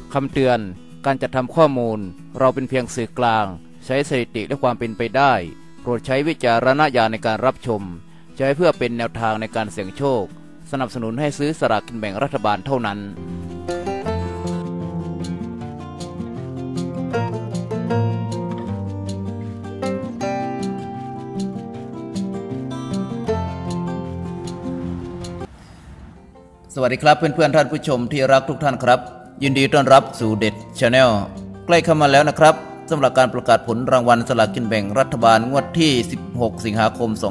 คำเตือนการจัดทำข้อมูลเราเป็นเพียงสื่อกลางใช้สถิติและความเป็นไปได้โปรดใช้วิจารณญาณในการรับชมใช้เพื่อเป็นแนวทางในการเสี่ยงโชคสนับสนุนให้ซื้อสลากกินแบ่งรัฐบาลเท่านั้นสวัสดีครับเพื่อนๆท่านผู้ชมที่รักทุกท่านครับยินดีต้อนรับสู่เด็ด Channel ใกล้เข้ามาแล้วนะครับสำหรับการประกาศผลรางวัลสลากกินแบ่งรัฐบาลงวดที่16สิงหาคม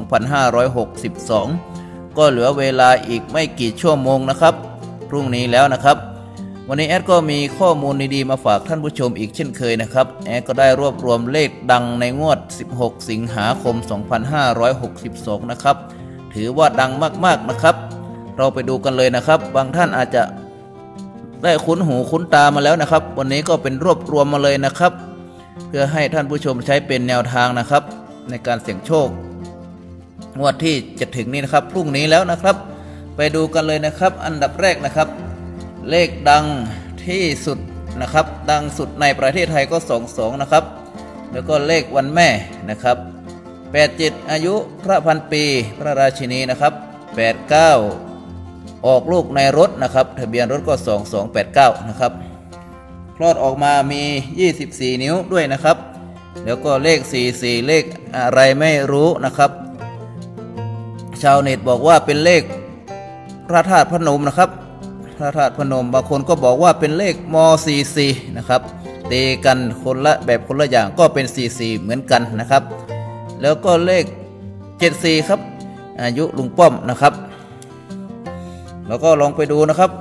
2562ก็เหลือเวลาอีกไม่กี่ชั่วโมงนะครับพรุ่งนี้แล้วนะครับวันนี้แอดก็มีข้อมูลดีๆมาฝากท่านผู้ชมอีกเช่นเคยนะครับแอดก็ได้รวบรวมเลขดังในงวด16สิงหาคม2562นะครับถือว่าดังมากๆนะครับเราไปดูกันเลยนะครับบางท่านอาจจะได้คุ้นหูคุ้นตามาแล้วนะครับวันนี้ก็เป็นรวบรวมมาเลยนะครับเพื่อให้ท่านผู้ชมใช้เป็นแนวทางนะครับในการเสี่ยงโชคงวดที่จะถึงนี้นะครับพรุ่งนี้แล้วนะครับไปดูกันเลยนะครับอันดับแรกนะครับเลขดังที่สุดนะครับดังสุดในประเทศไทยก็22นะครับแล้วก็เลขวันแม่นะครับ87อายุพระพันปีพระราชินีนะครับ89ออกลูกในรถนะครับทะเบียนรถก็2289นะครับคลอดออกมามี24นิ้วด้วยนะครับแล้วก็เลข44เลขอะไรไม่รู้นะครับชาวเน็ตบอกว่าเป็นเลขพระธาตุพนมนะครับพระธาตุพนมบางคนก็บอกว่าเป็นเลขม44นะครับตีกันคนละแบบคนละอย่างก็เป็น44เหมือนกันนะครับแล้วก็เลข74ครับอายุลุงป้อมนะครับแล้วก็ลองไปดูนะครับ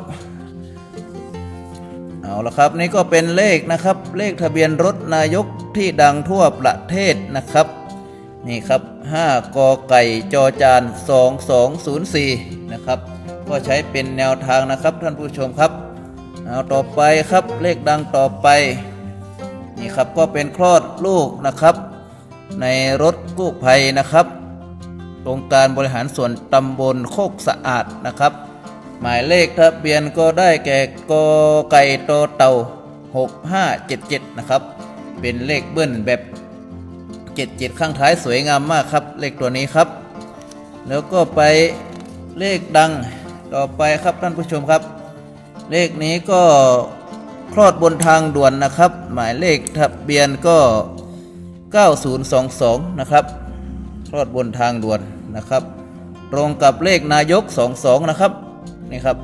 เอาละครับนี่ก็เป็นเลขนะครับเลขทะเบียนรถนายกที่ดังทั่วประเทศนะครับนี่ครับ5กไก่จอจาน2204นะครับก็ใช้เป็นแนวทางนะครับท่านผู้ชมครับเอาต่อไปครับเลขดังต่อไปนี่ครับก็เป็นคลอดลูกนะครับในรถกู้ภัยนะครับองค์การบริหารส่วนตำบลโคกสะอาดนะครับหมายเลขทะเบียนก็ได้แก่กไก่โตเต่า6577นะครับเป็นเลขเบิ้ลแบบ77ข้างท้ายสวยงามมากครับเลขตัวนี้ครับแล้วก็ไปเลขดังต่อไปครับท่านผู้ชมครับเลขนี้ก็คลอดบนทางด่วนนะครับหมายเลขทะเบียนก็9022นะครับคลอดบนทางด่วนนะครับตรงกับเลขนายก22นะครับนี่ครับ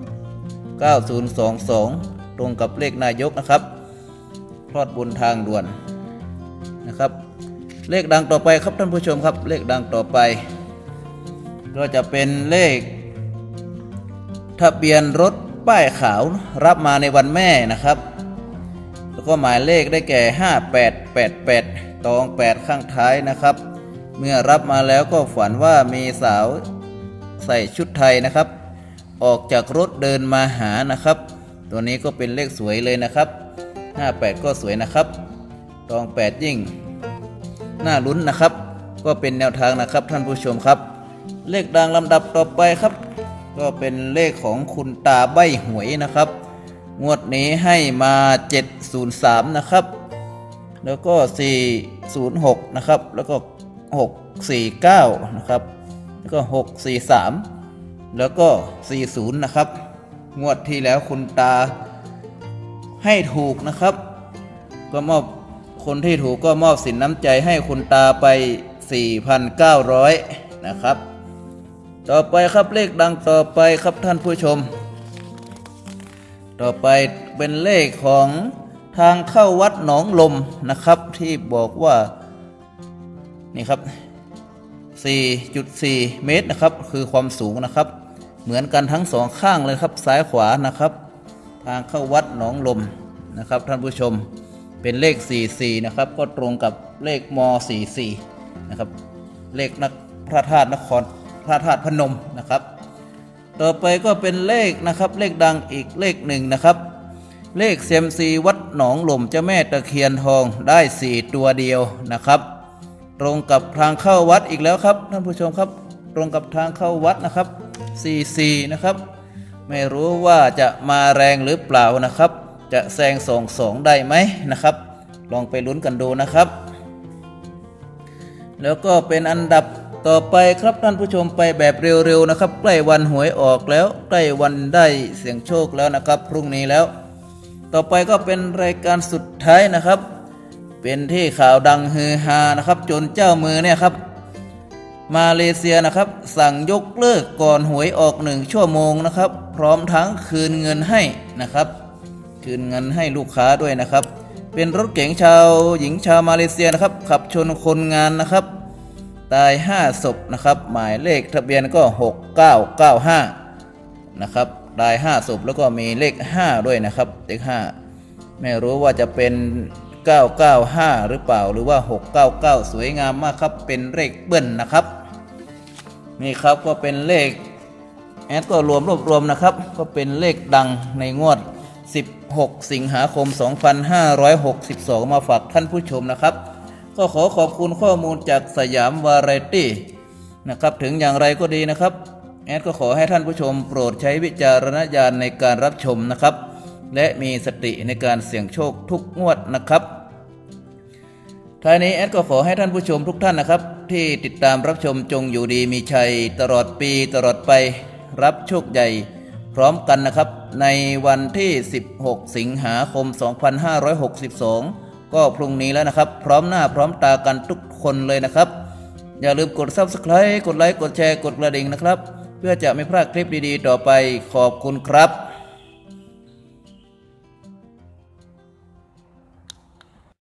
9022ตรงกับเลขนายกนะครับคลอดบนทางด่วนนะครับเลขดังต่อไปครับท่านผู้ชมครับเลขดังต่อไปก็จะเป็นเลขทะเบียนรถป้ายขาวรับมาในวันแม่นะครับแล้วก็หมายเลขได้แก่5888ตอง8ข้างท้ายนะครับเมื่อรับมาแล้วก็ฝันว่ามีสาวใส่ชุดไทยนะครับออกจากรถเดินมาหานะครับตัวนี้ก็เป็นเลขสวยเลยนะครับ58ก็สวยนะครับตอง8ยิ่งน่าลุ้นนะครับก็เป็นแนวทางนะครับท่านผู้ชมครับเลขดังลำดับต่อไปครับก็เป็นเลขของคุณตาใบ้หวยนะครับงวดนี้ให้มา703นะครับแล้วก็406นะครับแล้วก็649นะครับแล้วก็643แล้วก็40นะครับงวดที่แล้วคุณตาให้ถูกนะครับก็มอบคนที่ถูกก็มอบสินน้ำใจให้คุณตาไป 4,900 นะครับต่อไปครับเลขดังต่อไปครับท่านผู้ชมต่อไปเป็นเลขของทางเข้าวัดหนองลมนะครับที่บอกว่านี่ครับ 4.4 เมตรนะครับคือความสูงนะครับเหมือนกันทั้งสองข้างเลยครับซ้ายขวานะครับทางเข้าวัดหนองลมนะครับท่านผู้ชมเป็นเลข44นะครับก็ตรงกับเลขม44นะครับเลขนักพระธาตุพนมนะครับต่อไปก็เป็นเลขนะครับเลขดังอีกเลขหนึ่งนะครับเลขเซียมซีวัดหนองลมเจ้าแม่ตะเคียนทองได้4ตัวเดียวนะครับตรงกับทางเข้าวัดอีกแล้วครับท่านผู้ชมครับตรงกับทางเข้าวัดนะครับ44นะครับไม่รู้ว่าจะมาแรงหรือเปล่านะครับจะแซง2-2ได้ไหมนะครับลองไปลุ้นกันดูนะครับแล้วก็เป็นอันดับต่อไปครับท่านผู้ชมไปแบบเร็วๆนะครับใกล้วันหวยออกแล้วใกล้วันได้เสี่ยงโชคแล้วนะครับพรุ่งนี้แล้วต่อไปก็เป็นรายการสุดท้ายนะครับเป็นที่ข่าวดังฮือฮานะครับจนเจ้ามือเนี่ยครับมาเลเซียนะครับสั่งยกเลิกก่อนหวยออก1 ชั่วโมงนะครับพร้อมทั้งคืนเงินให้นะครับคืนเงินให้ลูกค้าด้วยนะครับเป็นรถเก๋งชาวหญิงชาวมาเลเซียนะครับขับชนคนงานนะครับตาย5 ศพนะครับหมายเลขทะเบียนก็6995นะครับตาย5 ศพแล้วก็มีเลข5ด้วยนะครับเลข5ไม่รู้ว่าจะเป็น995หรือเปล่าหรือว่า699สวยงามมากครับเป็นเลขเบิ้ลนะครับนี่ครับก็เป็นเลขแอดก็รวบรวมนะครับก็เป็นเลขดังในงวด16 สิงหาคม 2562มาฝากท่านผู้ชมนะครับก็ขอขอบคุณข้อมูลจากสยามวาไรตี้นะครับถึงอย่างไรก็ดีนะครับแอดก็ขอให้ท่านผู้ชมโปรดใช้วิจารณญาณในการรับชมนะครับและมีสติในการเสี่ยงโชคทุกงวดนะครับท้ายนี้แอดก็ขอให้ท่านผู้ชมทุกท่านนะครับที่ติดตามรับชมจงอยู่ดีมีชัยตลอดปีตลอดไปรับโชคใหญ่พร้อมกันนะครับในวันที่16 สิงหาคม 2562ก็พรุ่งนี้แล้วนะครับพร้อมหน้าพร้อมตากันทุกคนเลยนะครับอย่าลืมกด Subscribe กดไลค์กดแชร์กดกระดิ่งนะครับเพื่อจะไม่พลาดคลิปดีๆต่อไปขอบคุณครับ